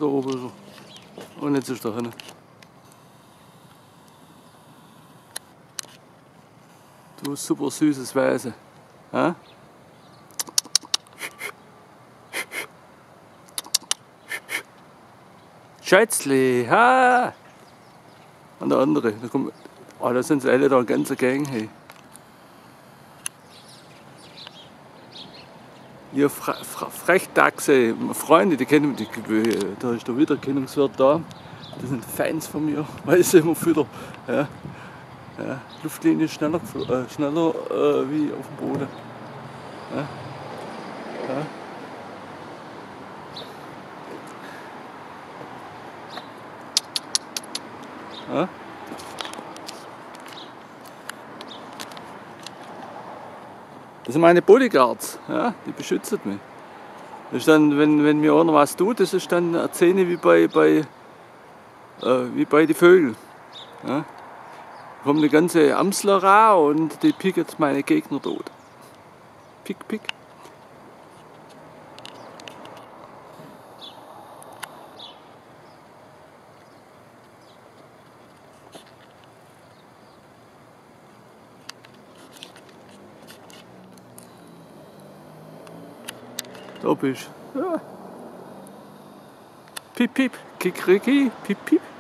Da oben ist er. Und jetzt ist er hin. Du super süßes Wesen. Ja? Schätzli, ha! Und der andere, da kommt, oh, da sind sie alle da, eine ganze Gang, hey. Ihr Frechdachse, Freunde, die kennen mich, da ist der Wiedererkennungswert da. Das sind Fans von mir, weil ich sie immer fütter. Ja. Ja. Luftlinie schneller wie auf dem Boden. Ja. Ja. Ja. Das sind meine Bodyguards, ja, die beschützen mich. Das ist dann, wenn mir einer was tut, das ist dann eine Szene wie bei den Vögeln. Ja. Da kommt eine ganze Amsler raus und die picken jetzt meine Gegner tot. Pick, pick. Da bist du. Ja. Piep, piep, kikriki, piep, piep.